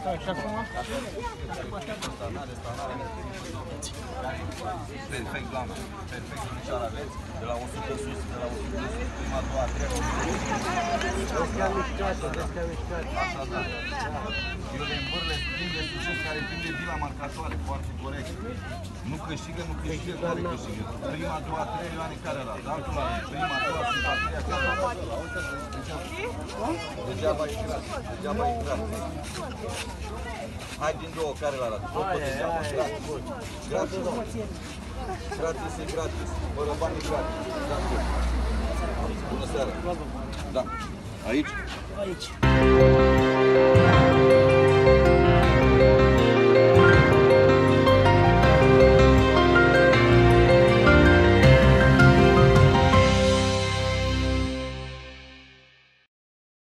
Și acum? Perfect, doamna. Perfect, domnișoară aveți. De la 100 sus, de la 100 sus, prima, a doua, a treia. Descrea mișcată. Așa, da. Eu le învârle schimb de succes care prinde vila marcatoare, foarte corect. Nu câștigă, care câștigă. Prima, a doua, a treia, Ioane, care era? Altul la prima, a doua, simpatia, degeaba e gratis, degeaba e gratis. Hai din două, care l-arată? Tot degeaba, gratis. Gratis e gratis, fără bani e gratis. Bună seara. Da. Aici? Aici.